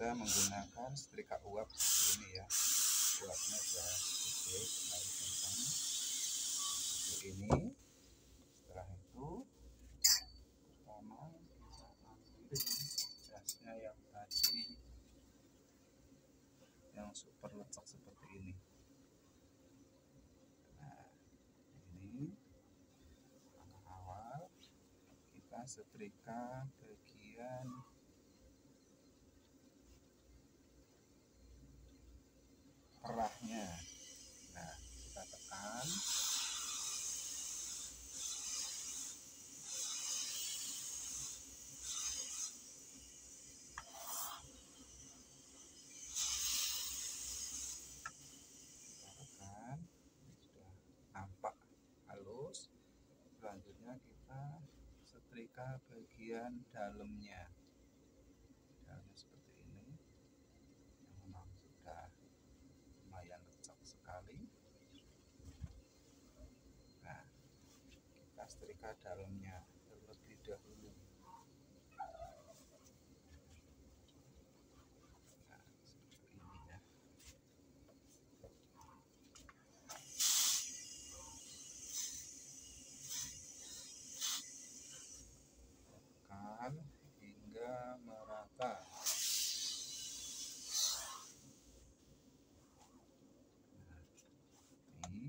bisa menggunakan setrika uap seperti ini ya. Uapnya sudah gede, lalu kencang seperti ini. Setelah itu pertama kita ambil gasnya yang tadi yang super lecek seperti ini. Nah, ini langkah awal, kita setrika bagian kerahnya. Nah, kita tekan. Ini sudah nampak halus. Selanjutnya kita setrika bagian dalamnya. Dalamnya seperti ini. Yang memang sudah lumayan lecek sekali. Nah, kita setrika dalamnya terlebih dahulu. Nah, seperti ini ya. Tekan hingga merata. Nah, ini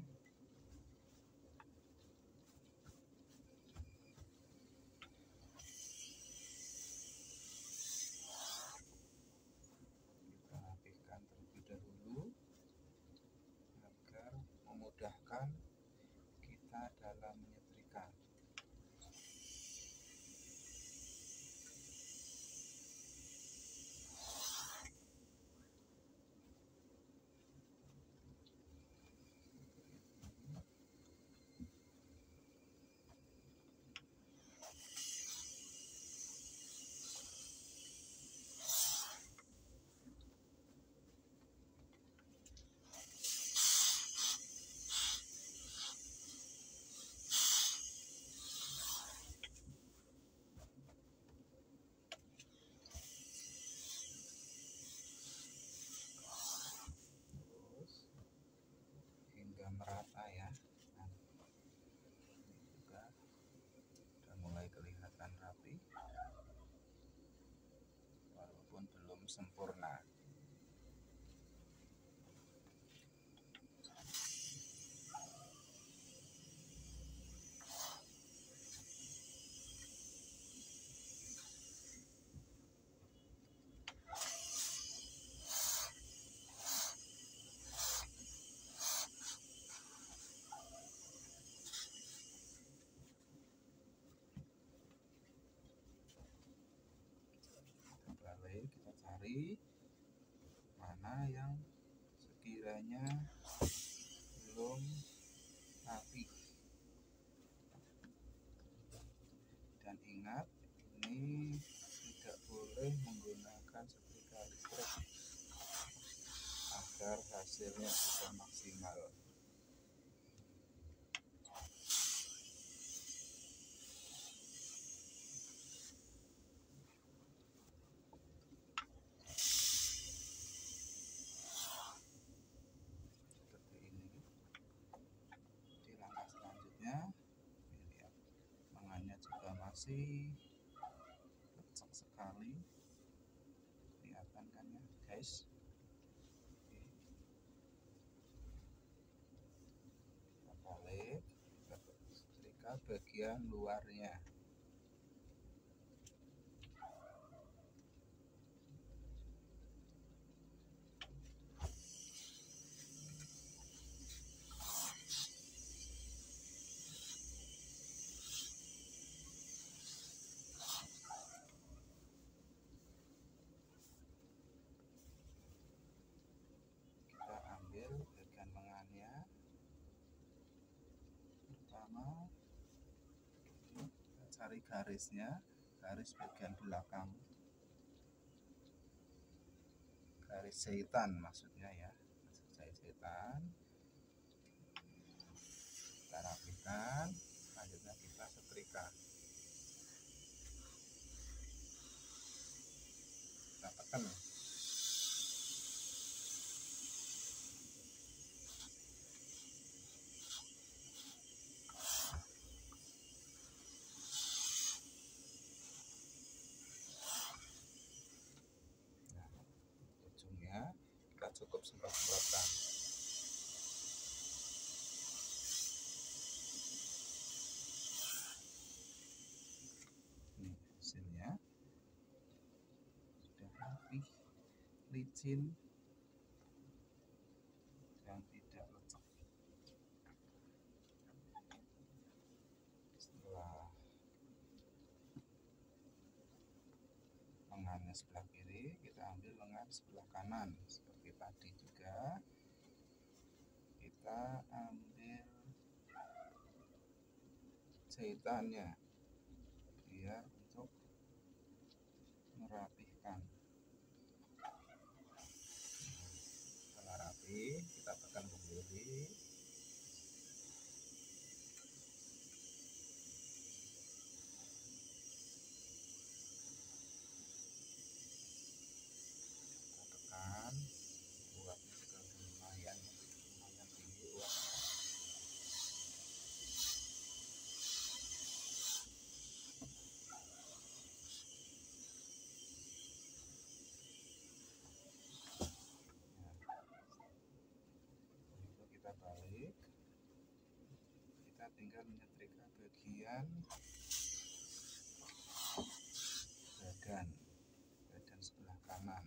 kita rapihkan terlebih dahulu agar memudahkan kita dalam menyetrika. Hingga merata ya. Nah, ini juga sudah mulai kelihatan rapi walaupun belum sempurna. Balik, kita cari mana yang sekiranya belum rapi. Dan ingat, ini tidak boleh menggunakan setrika listrik agar hasilnya bisa maksimal. Seperti ini. Di langkah selanjutnya, lihat lengannya juga masih lecek sekali. Kelihatan kan ya guys. Kita balik, kita setrika bagian luarnya. Kita ambil bagian lengannya. Pertama, kita cari garisnya, garis bagian belakang, garis jahitan maksudnya ya, jahitan. Kita rapikan, selanjutnya kita setrika. Kita tekan. semprot-semprotkan. Ini hasilnya sudah rapih, licin, dan tidak lecek. Setelah lengannya sebelah kiri, kita ambil lengan sebelah kanan seperti tadi juga. Kita ambil jahitannya biar untuk merapihkan. Setelah rapi, kita tekan kembali. Uapnya juga lumayan tinggi uapnya. Itu kita balik, kita tinggal menyetrika bagian badan sebelah kanan.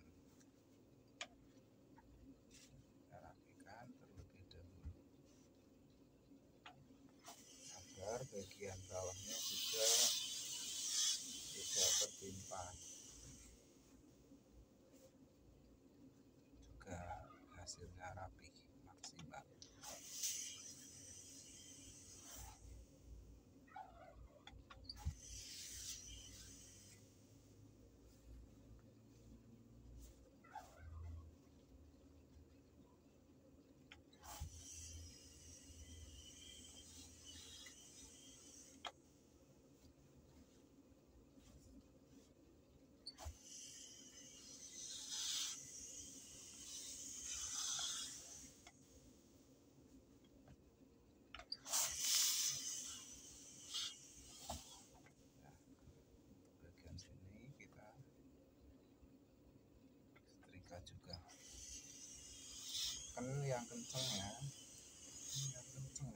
Terlebih dahulu agar bagian bawahnya juga tidak tertimpa, juga hasilnya rapi maksimal. Juga kan yang kenceng ya, yang kenceng.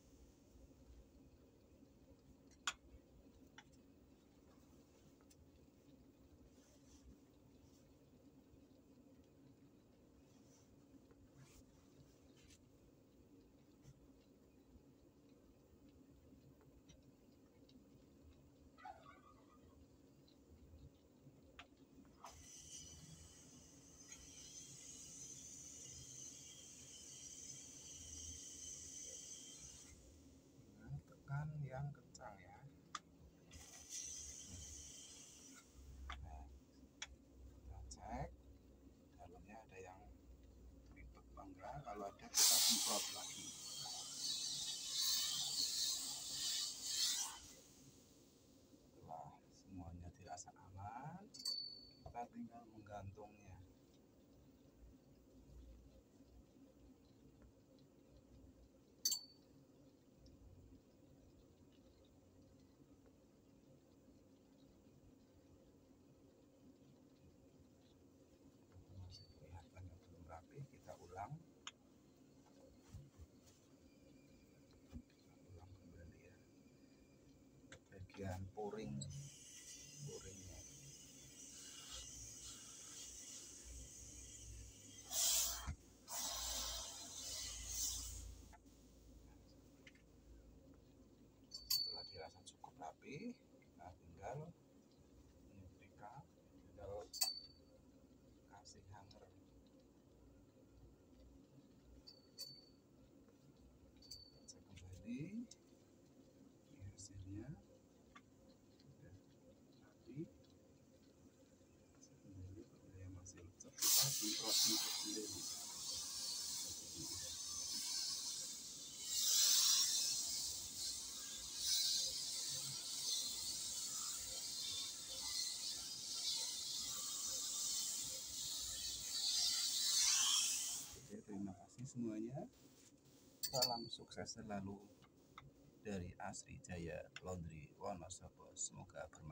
Tekan yang kencang ya. Nah, kita cek dalamnya ada yang ribet bangga. Kalau ada kita semprot lagi. Setelah semuanya dirasa aman, kita tinggal menggantungnya. Kita ulang kembali ya, bagian poringnya. Setelah dirasa cukup rapi, kita tinggal menyetrika, tinggal kasih hanger. Cek kembali, ini hasilnya sudah rapi. Cek kembali kalau yang masih lecek, kita semprot kembali. Terima kasih semuanya. Salam sukses selalu dari Asri Jaya Laundry Wonosobo. Semoga bermanfaat.